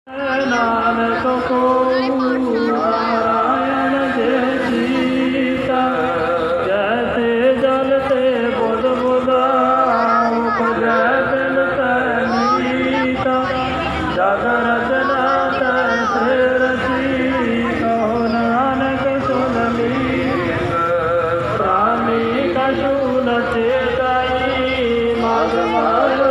नानक को नारायण जे जीता, जैसे जल ते बुध बुधा उपजै बिन तैनीता, जग रचना तैसे रची कहो नानक सुन लीक, प्राणी कछु न चेताई मग मारो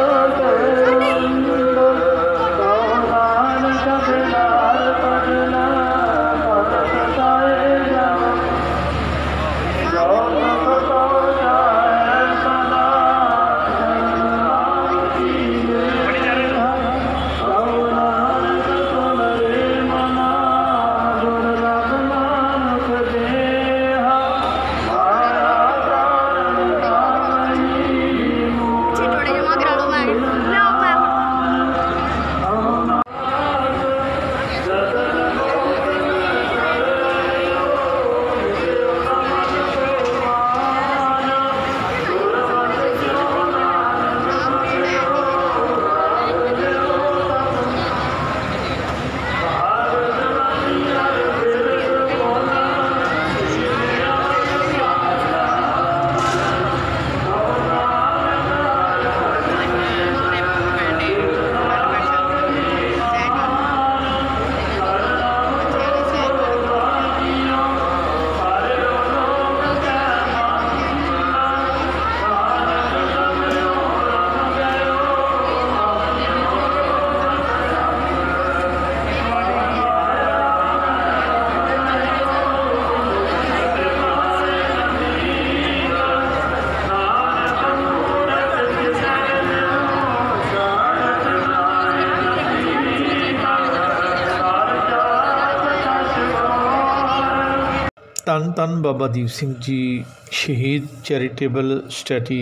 ਧੰਨ ਧੰਨ ਬਾਬਾ ਦੀਪ ਸਿੰਘ ਜੀ ਸ਼ਹੀਦ ਚੈਰੀਟੇਬਲ ਸੋਸਾਇਟੀ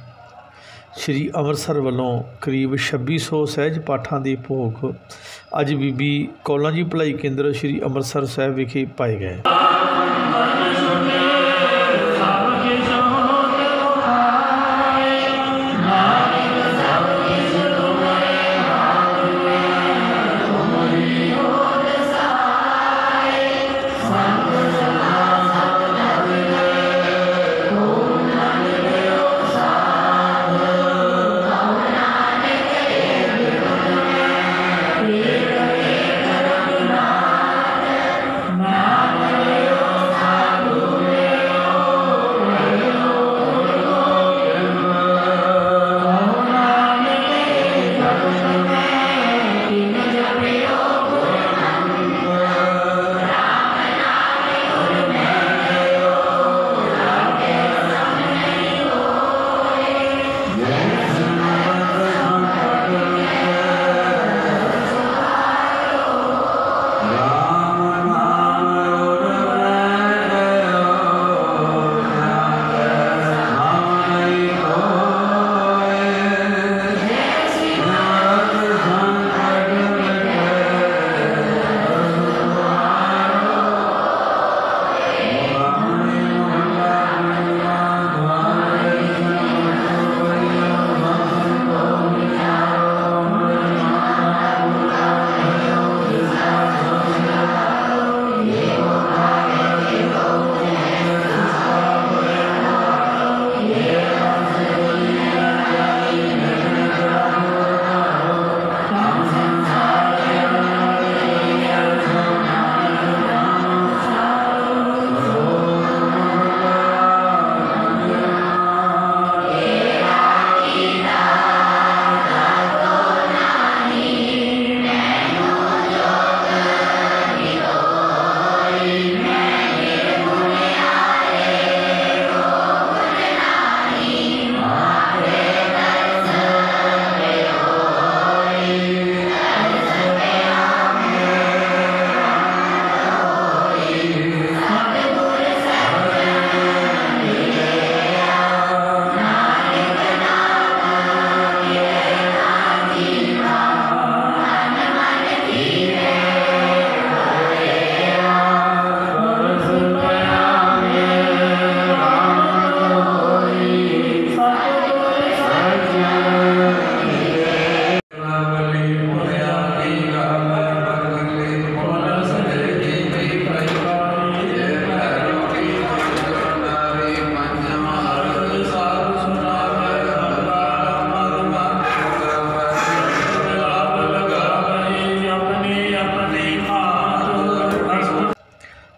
ਸ਼੍ਰੀ ਅੰਮ੍ਰਿਤਸਰ ਵੱਲੋਂ ਕਰੀਬ 2600 ਸਹਿਜ ਪਾਠਾਂ ਦੇ ਭੋਗ ਅੱਜ ਬੀਬੀ ਕੌਲਾਂ ਜੀ ਭਲਾਈ ਕੇਂਦਰ ਸ਼੍ਰੀ ਅੰਮ੍ਰਿਤਸਰ ਸਾਹਿਬ ਵਿਖੇ ਪਾਏ ਗਏ। Namaste.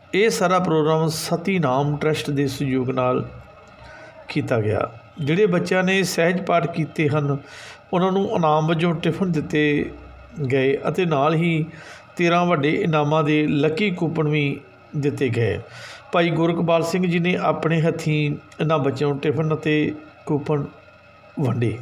ਇਹ ਸਾਰਾ ਪ੍ਰੋਗਰਾਮ ਸਤੀਨਾਮ ਟਰਸਟ ਦੇ ਸਹਿਯੋਗ ਨਾਲ ਕੀਤਾ ਗਿਆ। ਜਿਹੜੇ ਬੱਚਿਆਂ ਨੇ ਸਹਿਜ ਪਾਠ ਕੀਤੇ ਹਨ ਉਹਨਾਂ ਨੂੰ ਇਨਾਮ ਵਜੋਂ ਟਿਫਨ ਦਿੱਤੇ ਗਏ ਅਤੇ ਨਾਲ ਹੀ 13 ਵੱਡੇ ਇਨਾਮਾਂ ਦੇ ਲੱਕੀ ਕੂਪਨ ਵੀ ਦਿੱਤੇ ਗਏ। ਭਾਈ ਗੁਰਕਬਾਲ ਸਿੰਘ ਜੀ ਨੇ ਆਪਣੇ ਹੱਥੀਂ ਇਹਨਾਂ ਬੱਚਿਆਂ ਨੂੰ ਟਿਫਨ ਅਤੇ ਕੂਪਨ ਵੰਡੇ।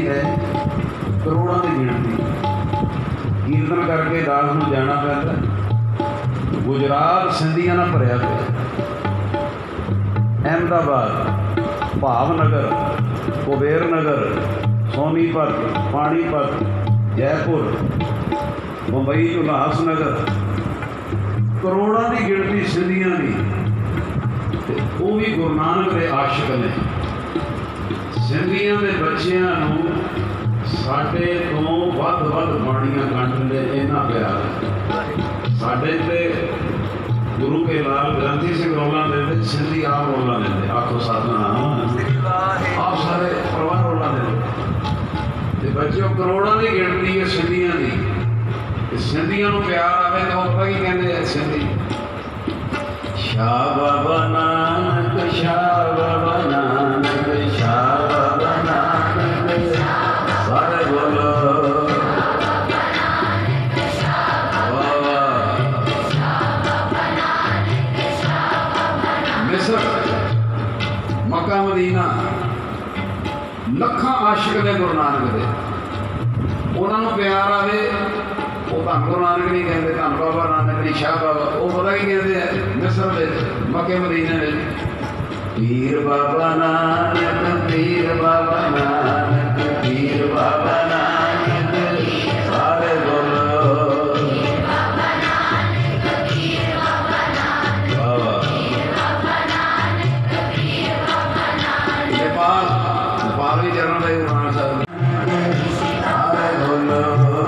है करोड़ों की गिणती। कीर्तन करके दास नूं जाना पैंदा। गुजरात सिंधियां नाल भरिया पिया। अहमदाबाद, भावनगर, कुबेर नगर, सोनीपत, पानीपत, जयपुर, मुंबई, उल्हासनगर, करोड़ों की गिणती सिंधियां की। वो भी गुरु नानक के आशिक ने। सिंधियां के बच्चों नूं साडे तो वध बाणियां कंठदे इन्ना प्यार है। साडे ते गुरु के लाल ग्रंथी सिंह रोला देते, सिंधी आप रोला देते। आखो सतनाम, आप सारे परिवार रोला देते। बच्चों करोड़ों की गिणती है सिंधियां की। सिंधियां नूं प्यार आवे तो पता की कहते हैं सिंधी, शाह बाबा नानक, शाह बाबा नानक, शाह बाबा नानक, सारे बोलो मिस्र, मक्का, मदीना, लखां आशिक ने गुरु नानक दे। उन्होंने प्यार आवे वो धन गुरु नानक नहीं कहते, धन बाबा नानक नहीं, शाह बाबा। वो पता की कहते हैं मिस्र में, मक्के मदीने में, पीर बाबा नानक, पीर बाबा नानक, पीर बाबा नानक, सारे बोलो नेपाल, नेपाल भी चरण भाई गुरु नानक साहब, सारे बोलो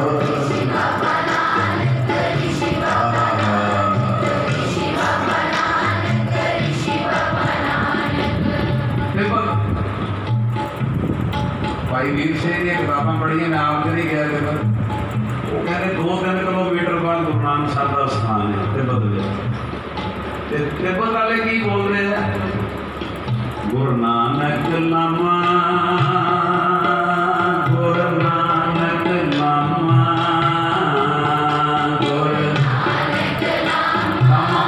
भाई वीर सिंह दी किताबां पढ़िया। मैं आप नहीं गया वो कहते 2-3 किलोमीटर बाद गुरु नानक साहब का स्थान है तिब्बत में। तिब्बत वाले की बोल रहे हैं, गुरु नानक लामा, गुरु नानक लामा, गुरु नानक लामा।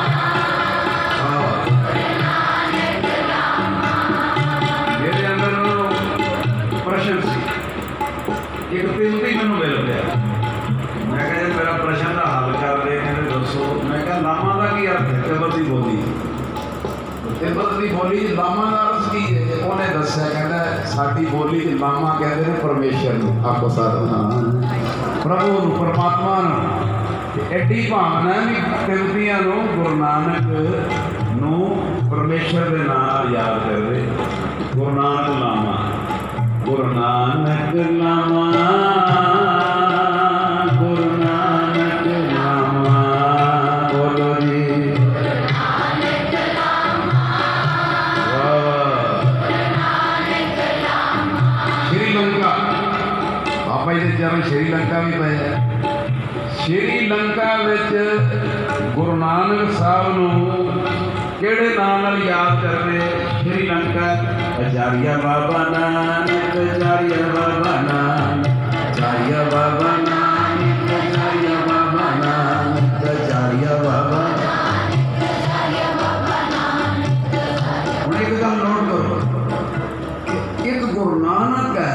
मेरे अंदर प्रश्न सी, एक तिलती मैनू मिल गया। मैं कहा मेरा प्रश्न का हल कर दे। कहते दसो। मैं कहा लामा का की अर्थ है? तिब्बत की बोली, तिब्बत की बोली लामा का अर्थ की है? उन्हें दसिया, कहता साडी बोली लामा कहते हैं परमेश्वर नूं। आखो सतनाम, प्रभु नूं, परमात्मा नूं। एडी भावना भी तिब्बतियां नूं गुरु नानक नूं परमेश्वर के नाम याद करते। गुरु नानक लामा, गुरु नानक लामा, गुरु नानक लामा, बोलो जी श्रीलंका। आप जी चरण श्रीलंका भी पे है। श्रीलंका विच गुरु नानक साहब नूं किहड़े नाम नाल याद करते? श्रीलंका आचार्य बाबा नानक, आचार्य बाबा नानक, आचार्य बाबा नानक, आचार्य बाबा नानक, आचार्य बाबा। हुण एक गल नोट करो, एक गुरु नानक है,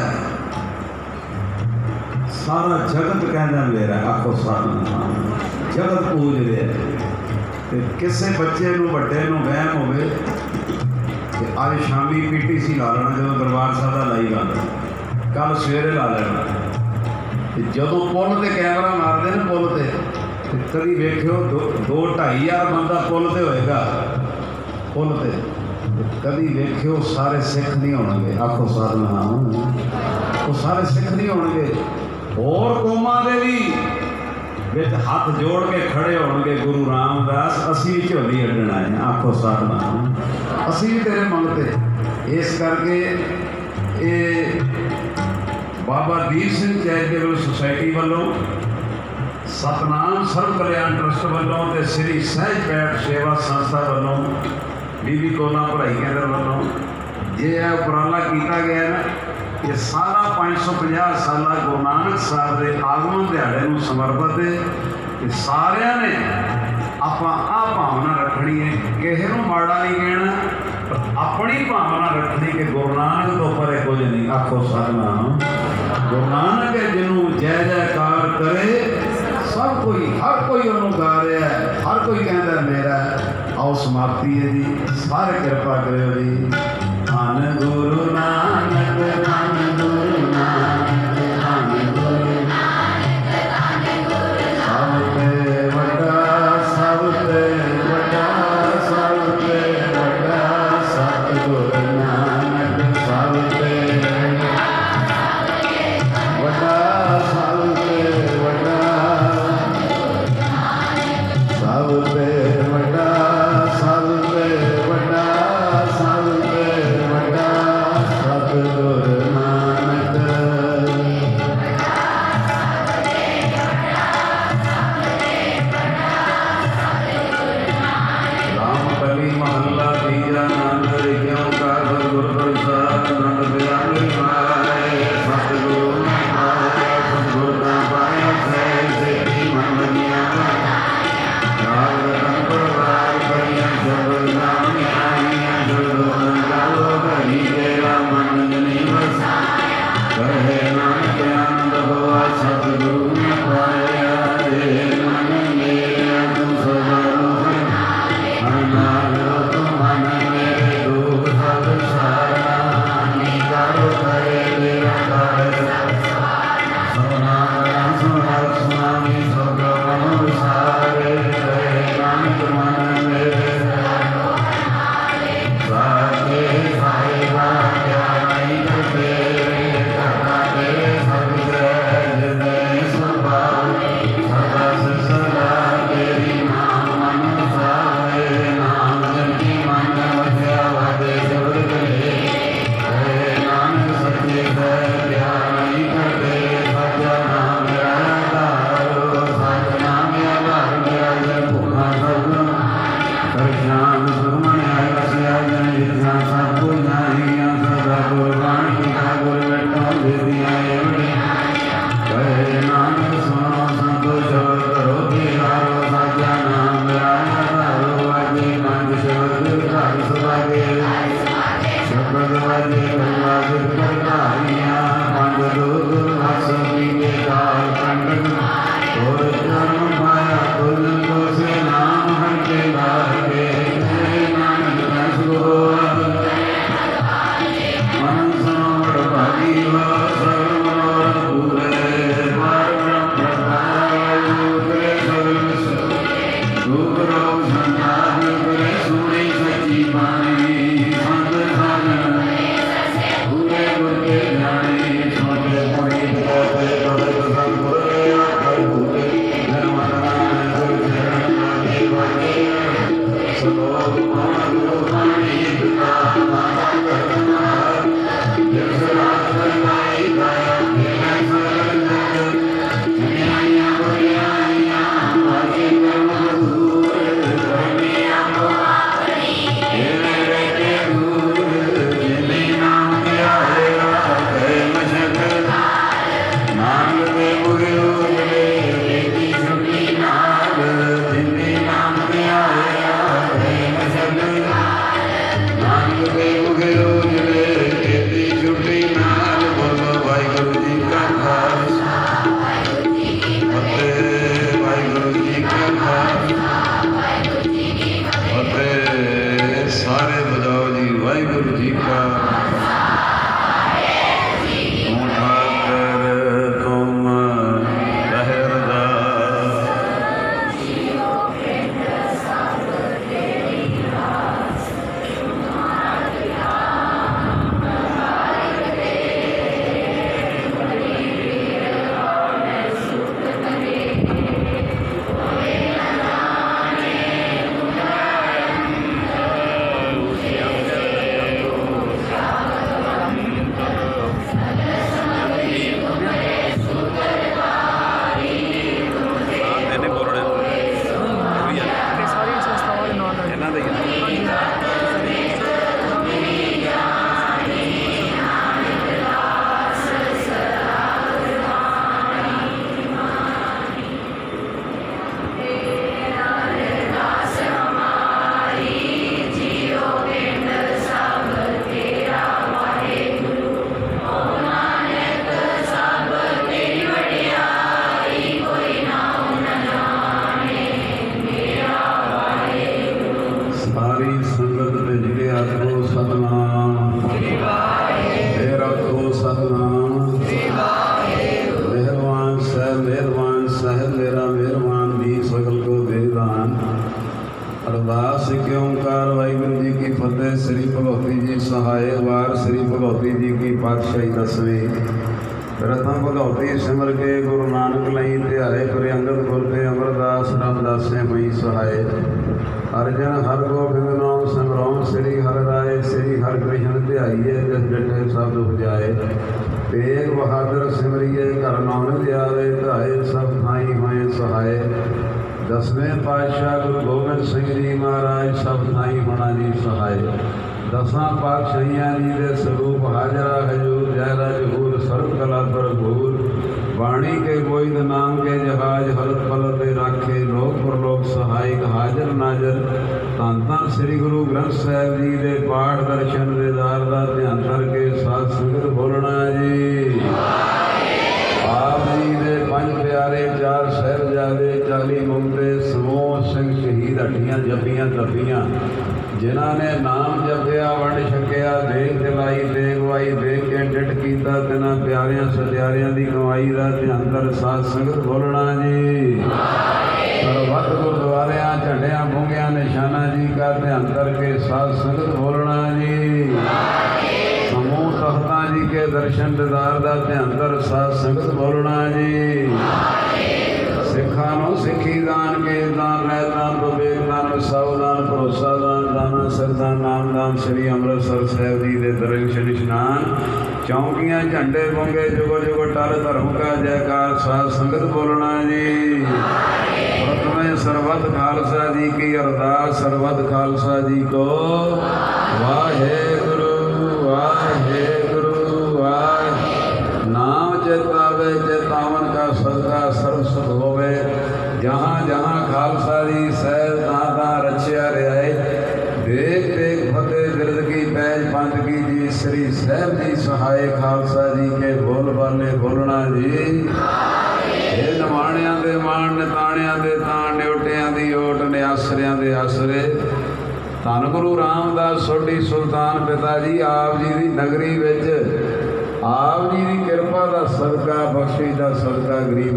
सारा जगत कहना मेरा। आखो सतनाम, जगत पूज रहा है। किसी बच्चे नूं वड्डे नूं वहम होवे कि अज शामी PTC ला लेना, जो दरबार साहब का लाई ला लेना, कल सवेरे ला लेना। जो पुल ते कैमरा मारते ना, पुल ते कभी वेख्यो 2-2.5 हज़ार बंदा पुल ते होएगा। पुल ते कभी वेख्यो सारे सिख नहीं होणगे। आखो सतनाम, वो सारे सिख नहीं होणगे। होर कौमां दे भी विच हाथ जोड़ के खड़े होणगे। गुरु रामदास असीं भी झोली अड्डण आए हैं। आखो सतनाम, असीं भी तेरे मंगते। इस करके ये बाबा दीप सिंह चैरिटेबल सोसाइटी वालों, सतनाम सर्व कल्याण ट्रस्ट वालों ते श्री सहज पैठ सेवा संस्था वालों, बीबी कोला पढ़ाई केंद्र वालों ये उपराला किया गया ना कि सारा 550 साल गुरु नानक साहब के आगमन दिहाड़े नूं समर्पित है। कि सारिਆਂ ने आप आ भावना रखनी है, किसी को माड़ा नहीं कहना, अपनी भावना रखनी कि गुरु नानक तो परे कुछ नहीं। आखो सतनाम। गुरु नानक है जिन्हों जय जयकार करे सब कोई, हर कोई उन्होंने गा रहा है, हर कोई कहता मेरा। आओ समाप्ति है जी, सारे कृपा करो जी। धन गुरु नानक, धन गुरु नानक, धन गुरु सब ते वड्डा, सब ते वड्डा, सब ते वड्डा सतगुरु नानक। सब ते वड्डा, सब ते वड्डा, सब ते वड्डा, सब ते वड्डा, सब ते वड्डा सतगुरु नानक। राम कली महला तीजा नंद रिक्यों का सतगुरु प्रसाद नंद बिरामी माए। सतगुरु ने पाया सतगुरु का पाया से मन बनिया। राग रतन प्रभार करिया जबर नामी आइया। जड़ो गालो करी तेरा मन जनी बस। कहे नानक आनंद भवा सतगुरु ने पाया। हे मन मेरे तुम सदा संगत भिज के आखो सतनाम, फिर आखो सतनाम। मेहरबान साहब मेरा मेहरबान दी सकल को बेदान। अरदास के ओंकार वाहिगुरू जी की फतेह। श्री भगवती जी सहाय वार श्री भगवती जी की पातशाही दसवीं। प्रथम भगवती सिमर के गुरु नानक लई ध्याए पर अंगद गुर के अमरदास रामदासे मई सहाय। अर्जन हर गोबिंद नाम सिमरौं श्री हर राय श्री हर कृष्ण ध्याइए जिस डटे सब दुख जाए। तेग बहादुर सिमरिए घर नानक आवे ध्याए सब थाई होए सहाय। दसवें पातशाह गुरु गोबिंद सिंह जी महाराज सब थाई होना जी सहाय। दसां पातशाहियां जी दे स्वरूप हाजरा हजूर जयरा जहूर सर्व कला पर भूर। वाणी के गोविंद नाम के जहाज हरत पलत राखे लोक परलोक सहायक हाजर नाजर। धन धन श्री गुरु ग्रंथ साहिब जी दे पाठ दर्शन दीदार दा ध्यान करके साध संगत बोलना जी। आप जी दे पंज प्यारे चार साहिबजादे 40 मुक्ते समूह सिंह शहीद हड्डियां जपियां तपियां। जिन्हों ने नाम जपिया वंड छकिया देख दिलाई देगवाई देख के डिट किया तिन्हां प्यारियां सत्यारियां की कमाई का ध्यान कर साध संगत बोलना जी। सरबत गुरुद्वारियां झंडियां बूंगियां निशाना जी का ध्यान करके साध संगत बोलना जी। समूह तख्ता जी के दर्शन दीदार का ध्यान कर साध संगत बोलना जी। सिखानो सिखी दान के दान रहदान विवेक दान सावधान भरोसा दान दाना सरदान नाम दान श्री अमृतसर साहिब जी के दर्शन स्नान। चौंकियां झंडे बोंगे जुगो जुगो टल धर्म का जयकार साध संगत बोलना जी। प्रथम सरबत खालसा जी की अरदास सरबत खालसा जी को वाहेगुरु वाहेगुरु वाहे। नाम चेतावे चेतावन का सदका सर्व सुख होवे। जहाँ जहाँ खालसा जी सहज दादा रचिया रहे। देख देख फतेह बिरद की पैज पंथ की जी श्री साहिब जी सहाय खालसा जी के बोल बाले बोलना जी। ये नमाणियां दे मान निताणियां दे ताण न्योटियां दी ओट निआसरियां दे आसरे। धन गुरु रामदास सोढी सुल्तान पिता जी आप जी की नगरी विच आप जी की किरपा का सदका बख्शी का सदका गरीब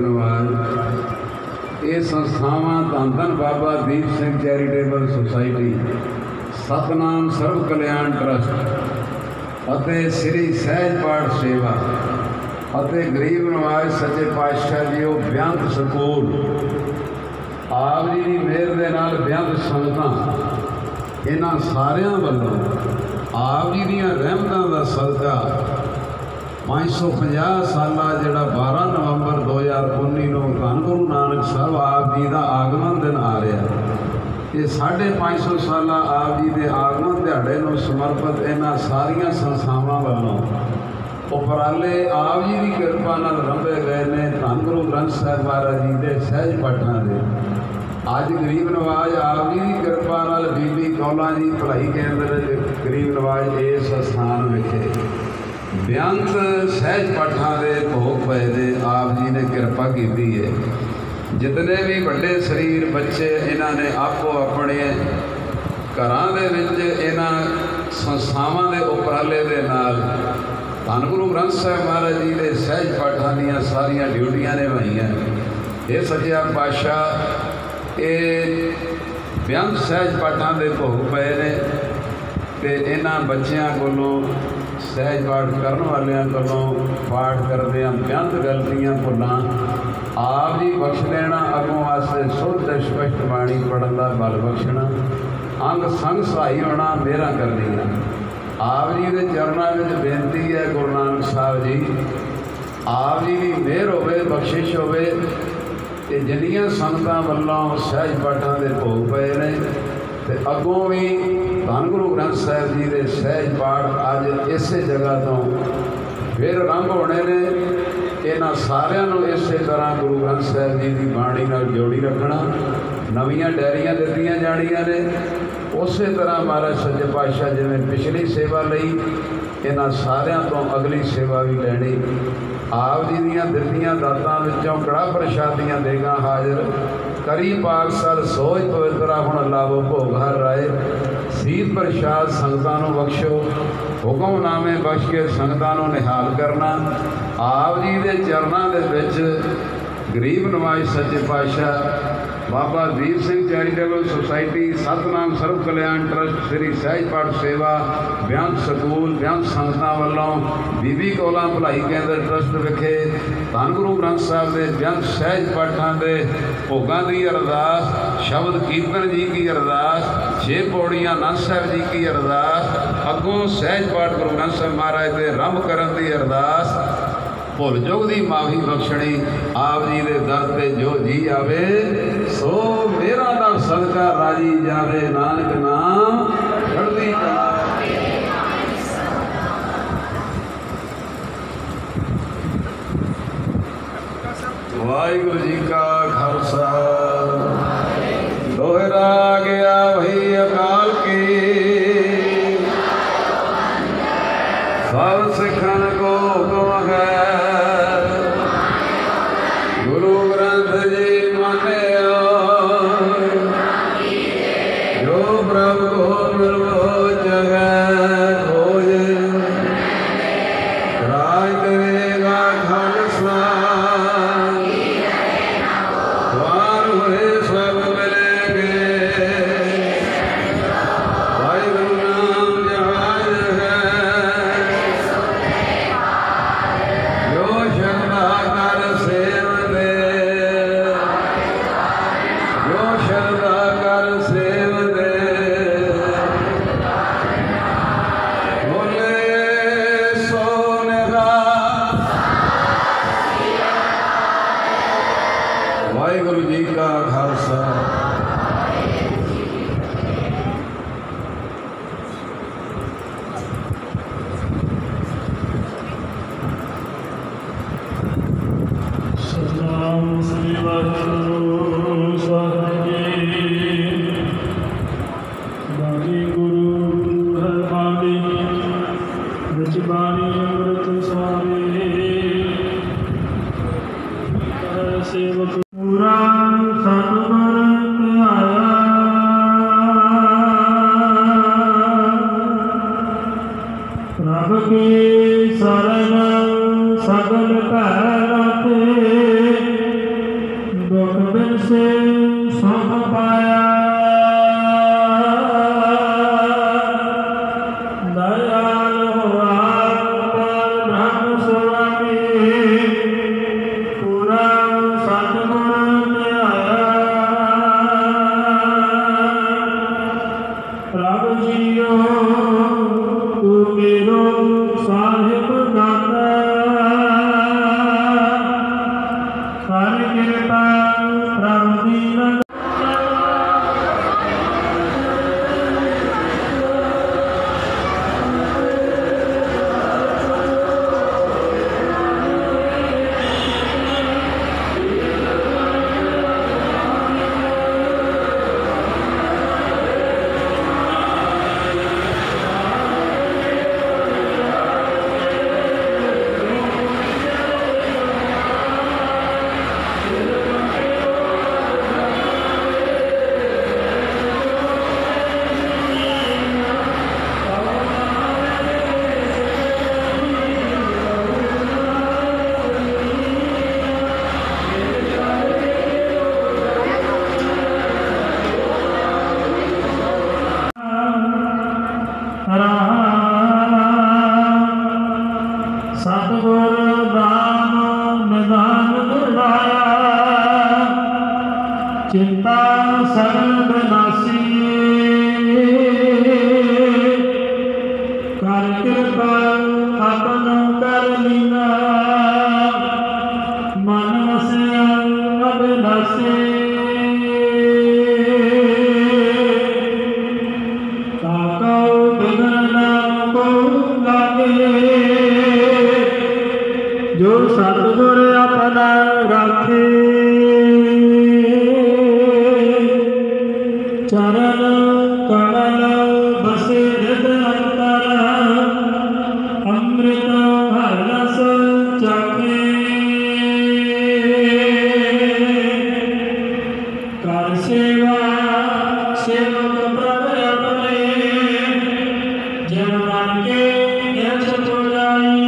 नवाज। ये संस्थावां धन धन Baba Deep Singh charitable society Satnam Sarv Kalyan trust अते श्री सहज पाठ सेवा अते गरीब नवाज सच्चे पातशाह जी बेअंत सकूल आप जी की मेहर दे नाल बेअंत संगतां इन्हां सारियां वल्लों आप जी दीयां रहमतां दा सदका 550 साला जोड़ा 12 नवंबर 2019 धन गुरु नानक साहब आप जी का आगमन दिन आ रहा। ये 550 साला आप जी के आगमन दिहाड़े को समर्पित इन्हां सारियां संस्थावां वालों उपराले आप जी की किरपा नाल रंभे गए ने। धन गुरु ग्रंथ साहिब महाराज जी के सहज पाठां दे अज गरीब नवाज आप जी की किरपा नाल बीबी कौला जी भलाई केंद्र गरीब नवाज इस स्थान विखे बेअंत सहज पाठां दे भोग पए दे आप जी ने किरपा की है। जितने भी बड़े शरीर बच्चे इन्हां ने आपो अपने घरां दे विच इन्हां संस्थावां दे उपराले दे नाल धन गुरु ग्रंथ साहिब महाराज जी के सहज पाठां दीयां सारियां ड्यूटियां निभाईयां। ये सच्चा पातशाह ये बेअंत सहज पाठां दे भोग पए ने ते इन्हां बच्चियां कोलों सहज पाठ करने वालियां कोलों पाठ करदे बेअंत गलतियां भुलां आप जी बख्श लेना। अगों वास्ते शुद्ध स्पष्ट बाणी पढ़न का बल बख्शना। अंग संग सहाई होना मेहर करनियां। आप जी के चरणों में बेनती है गुरु नानक साहब जी आप जी की मेहर होवे बख्शिश होवे कि जिन्नियां संगतां वल्लों सहज पाठां दे भोग पए ने ते अगों भी धन गुरु ग्रंथ साहिब जी के सहज पाठ अज इस जगह तो फिर आरंभ होने ने। इन्हां सारियां नूं इसे तरह गुरु ग्रंथ साहिब जी की बाणी नाल जोड़ी रखना। नवीं डायरियां दित्तियां जाणियां ने उस तरह महाराज सच्चे पातशाह जिवें पिछली सेवा लई इन्हां सारियां तो अगली सेवा भी लैनी। आप जी दीयां दित्तियां दातां विचों कड़ा प्रशादियां देगा हाजिर करी पाक सर सोच पवित्रा हुण लावो भोग हर राए। ਸੀਤ ਪ੍ਰਸ਼ਾਦ ਸੰਗਤਾਂ ਨੂੰ ਬਖਸ਼ੋ। ਹੁਕਮਨਾਮੇ ਬਖਸ਼ ਕੇ ਸੰਗਤਾਂ ਨੂੰ ਨਿਹਾਲ ਕਰਨਾ। ਆਪ ਜੀ ਦੇ ਚਰਨਾਂ ਦੇ ਵਿੱਚ ਗਰੀਬ ਨਵਾਜ਼ ਸੱਚੇ ਪਾਤਸ਼ਾਹ Baba Deep Singh charitable society, Satnam Sarv Kalyan trust, Sri Sahaj Path ਸੇਵਾ, ਬੇਅੰਤ ਸਕੂਲ, ਬੇਅੰਤ ਸੰਗਤਾਂ ਵੱਲੋਂ ਬੀਬੀ ਕੌਲਾਂ ਭਲਾਈ ਕੇਂਦਰ ਟਰਸਟ ਵਿਖੇ ਧੰਨ ਗੁਰੂ ਗ੍ਰੰਥ ਸਾਹਿਬ ਦੇ ਬੇਅੰਤ ਸਹਿਜ ਪਾਠਾਂ ਦੇ ਭੋਗਾਂ ਦੀ ਅਰਦਾਸ, ਸ਼ਬਦ ਕੀਰਤਨ ਜੀ ਕੀ ਅਰਦਾਸ, 6 ਪੌੜੀਆਂ ਆਨੰਦ ਸਾਹਿਬ ਜੀ ਕੀ ਅਰਦਾਸ, ਅੱਗੋਂ ਸਹਿਜ ਪਾਠ ਗੁਰੂ ਗ੍ਰੰਥ ਸਾਹਿਬ ਮਹਾਰਾਜ ਦੇ ਆਰੰਭ ਕਰਨ ਦੀ ਅਰਦਾਸ, ਭੁੱਲ ਚੁੱਕ ਦੀ ਮਾਫੀ ਬਖਸ਼ਣੀ। ਆਪ ਜੀ ਦੇ ਦਰ ਤੇ ਜੋ ਜੀ ਆਵੇ ਸੋ ਮੇਰਾ ਦਾ ਸਦਕਾ ਰਾਜੀ ਜਾਵੇ। ਨਾਨਕ ਨਾਮ ਚੜ੍ਹਦੀ ਕਲਾ। ਵਾਹਿਗੁਰੂ ਜੀ ਕਾ ਖਾਲਸਾ, ਦੋਹਰਾ ਗਿਆ ਵਹੀ ਅਕਾਲ ਕੀ, ਸਭ ਸਿੱਖਣ ਕੋ ਹੁਕਮ ਹੈ। ਗੁਰੂ ਗ੍ਰੰਥ ਜੀ ਮੰਨਿਓ, ਜੋ ਪ੍ਰਭ ਕੋ ਨਿਰਭਉ ਜਗੈ ਖੋਜ, ਰਾਜ ਕਰੇਗਾ ਖਾਲਸਾ, ਵਾਰ ਹੋਏ ਸਭ ਮਿਲੇਗੇ। ਵਾਹਿਗੁਰੂ ਨਾਮ ਜਹਾਜ ਹੈ, ਜੋ ਸ਼ਰਧਾ ਕਰ ਸੇਵਦੇ, ਜੋ ਸ਼ਰਧਾ ਕਰ ਸੇਵਦੇ। ਬੋਲੇ ਸੋ ਨਿਹਾਲ। ਵਾਹਿਗੁਰੂ ਜੀ ਕਾ ਖਾਲਸਾ। ਸਤਿਨਾਮ ਸ੍ਰੀ ਵਾਹਿਗੁਰੂ ਸਾਹਿਬ ਜੀ। ਬਾਣੀ ਗੁਰੂ ਹਰਬਾਣੀ ਵਿੱਚ ਬਾਣੀ ਅੰਮ੍ਰਿਤ ਸਵਾਮੀ, ਸੇਵਕ ਪੂਰਾ ਸਤਿਗੁਰ ਧਿਆਇਆ। ਪ੍ਰਭ ਕੀ ਸ਼ਰਨ ਸਗਲ ਭੈ ਲਾਤੇ, ਦੁਖ ਬਿਨ ਸੇ ਸੁਖ ਪਾਇਆ। ਦਇਆਲ ਹੋਆ ਪਰ ਬ੍ਰਹਮ ਸੁਆਮੀ, ਪੂਰਾ ਸਤਿਗੁਰ ਧਿਆਇਆ। ਪ੍ਰਭ ਜੀਓ ਤੂੰ ਮੇਰੋ ਸਾਹਿਬ ਦਾਤਾ, ਕਰ ਕਿਰਪਾ ਪ੍ਰਭ ਦੀਨ। ਸਤਿਗੁਰ ਦਾਨ ਨਿਦਾਨ ਦਿਵਾਇਆ, ਚਿੰਤਾ ਸਰਲ ਬਿਨਾਸੀ। ਕਰ ਕਿਰਪਾ ਆਪਨ ਕਰ ਲੀਨਾ, ਮਨ ਵਸਿਆ ਅਬਿਨਾਸੀ। ਤਾਕਉ ਬਿਗਨ ਨਾਮ ਕੋ ਲਾਗੇ, ਜੋ ਸਤਿਗੁਰ ਆਪਣਾ ਰਾਖੇ। ਚਰਨ ਕਮਲ ਬਸੇ ਹਿਰਦ ਅੰਤਰ, ਅੰਮ੍ਰਿਤ ਹਰਿ ਰਸ ਚਾਖੇ। ਕਰ ਸੇਵਾ ਸੇਵਕ ਪ੍ਰਭ ਆਪਣੇ, जन मन के यश पुजाई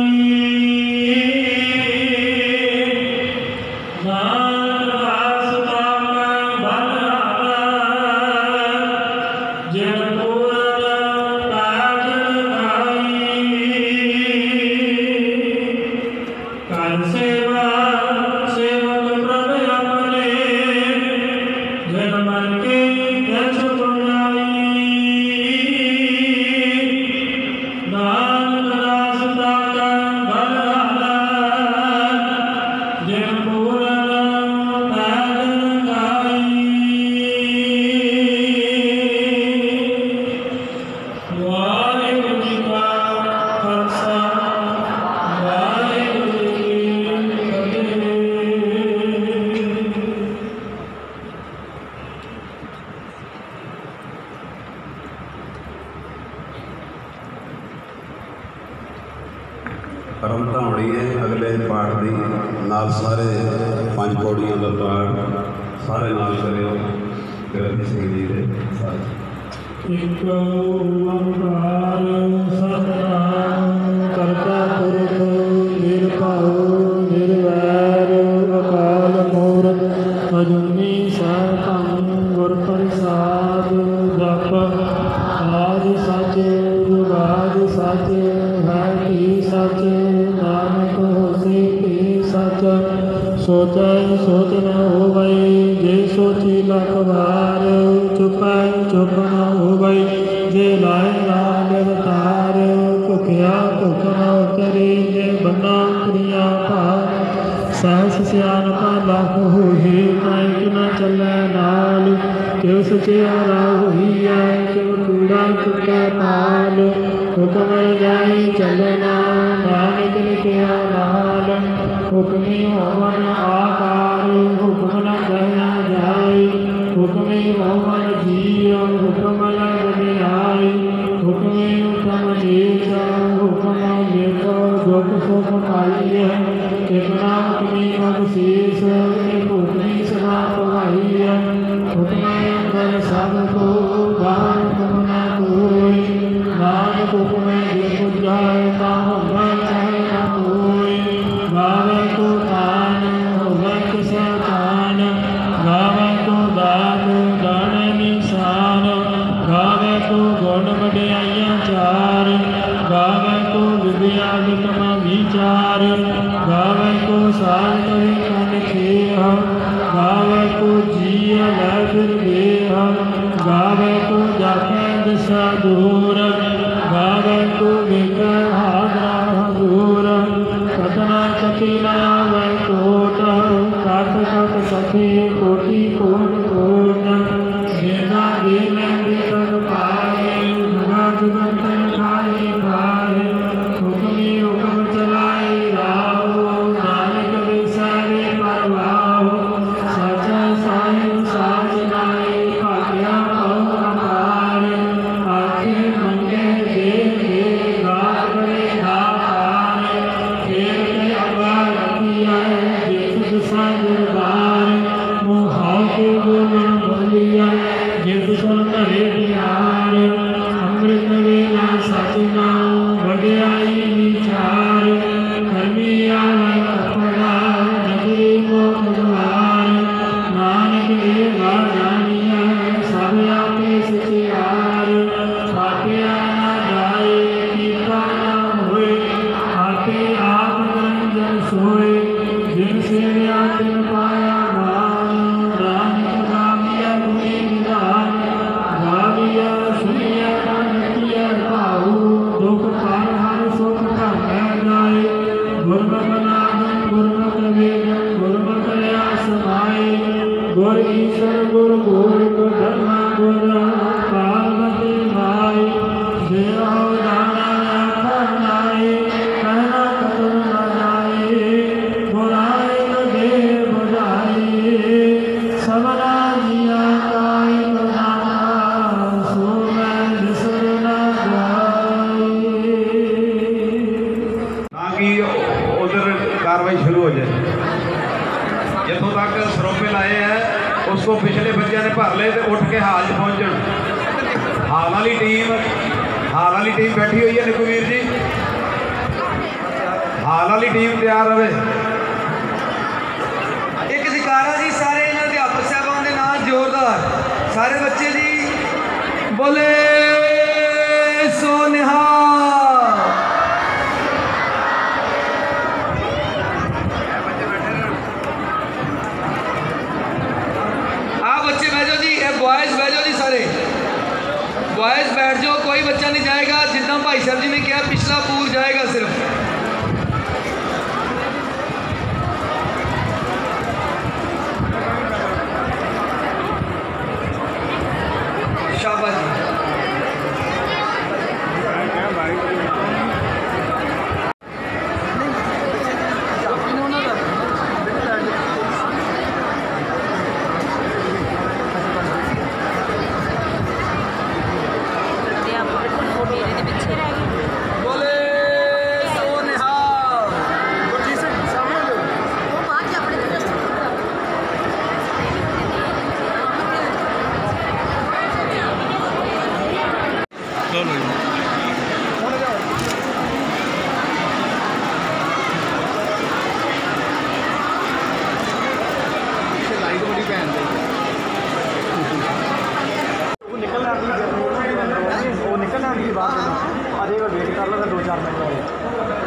नानक दास पावै बल आधार जिन पूरन पैज लगाई कर सेवा सेवक प्रभ अपने जन मन के यश पुजाई नानक दास पावै बल आधार जिन पूरन पैज लगाई वाहिगुरू जी का खालसा वाहिगुरू जी की फतेह। परम धावणी है अगले पाठ की नाल सारे 5 पौड़ियां का पाठ सारे नाल करियो ग्रंथ सिंह जी दे सारे। एक ओंकार सतनाम करता पुरख निरभਉ निर्वैर अकाल मूरत अजूनी सैभं गुर प्रसाद जप आदि सच जुगादि सच है की सच नानक होसी की सच सोचै सोच न होवै जे सोची लख बार चुपै चुप न होवै जे लाए नाम अवतार भुखिया भुख न करे जे बन्ना क्रिया भार सहस सियानपा लख होई नाइक न चलै नाल क्यों सचियारा होई है क्यों कूड़ा चुकै पाल हुक्म जाई चलना नानक लिखिया नाल हुक्मी होवन आकार हुक्म न कहना जाय हुक्मी होवन जीव हुक्म न बनियाई हुक्मी हुक्म नीच हुक्म देखो दुख सुख पाई है एक नाम हुक्मी बख्शीस एक हुक्मी सदा पवाई है हुक्मे अंदर सब को बाहर हुक्म न कोई नानक हुक्मे जे पुजाए ता हुक्म चाहे न कोई गावे तो तान होवे किसे तान गावे तो दात दाने निशान गावे तो गुण वडियाइयां चार गावे तो विद्या विक्रम विचार गावे तो सार कवि कन खेह गावे तो जिय लै फिर गेह गावे तो जाके दिशा दूर गावे तो विकर हादरा दूर कतना कपिला वै कोट कट कट सखी कोटि कोट कोट जेना दीन विकर पाए जुगा जुगत खाए खाए हुक्मी हुक्म चलाए राहो नानक विसारे परवाहो सच साहिब साच नाए भाग्या पौ अपार आखि मंगे दे गात करे घापार खेल के अगवा रखिया जिस दिशा दरबार मोहाव के गोलन बोलिया जिस सुन करे बिहार अमृत वेला सच नाम वड्याई विचार कर्मी आवे अपना नगरी मोख द्वार नानक लेवा जानिया सब आपे सचियार पापिया न जाए कीता न होए आके आप निरंजन सोए जिन सेव्या तिन पाया मान नानक गाविया गुणी निधान गाविया सुनिया कानकिया भाऊ दुख पार हर सुख भागै जाए गुरमुख नाम गुरमुख वेद गुरमुख दया समाए गुर ईश्वर गुर गोरख धर्म गुर पार्वती माई देव दाना खनाए कहना कतन न जाए बुराई न दे बुझाए सबरा जिया काई प्रधाना सो मैं बिसर न जाए। ताकि उधर कार्रवाई शुरू हो जाए। जितों तक सरोपे लाए हैं उसको पिछले बच्चों ने भर ले तो उठ के हाल च पहुँचन। हाल वाली वाली टीम बैठी हुई है निकुवीर जी, हाल वाली टीम तैयार रहे। एक जयकारा जी सारे इन्होंने अध्यापक साहबान के नाम जोरदार, सारे बच्चे जी बोले सो निहाल। आप बच्चे बैठ जाओ जी, बॉयज बैठ जाओ जी, सारे बॉयज बैठ जाओ, कोई बच्चा नहीं जाएगा। जितना भाई साहब जी ने किया पिछला पूर जाएगा सिर्फ। शाबाश जी। बोले सो निहाल। निकलना बाहर अजे वेट कर लो 2-4 मिनट।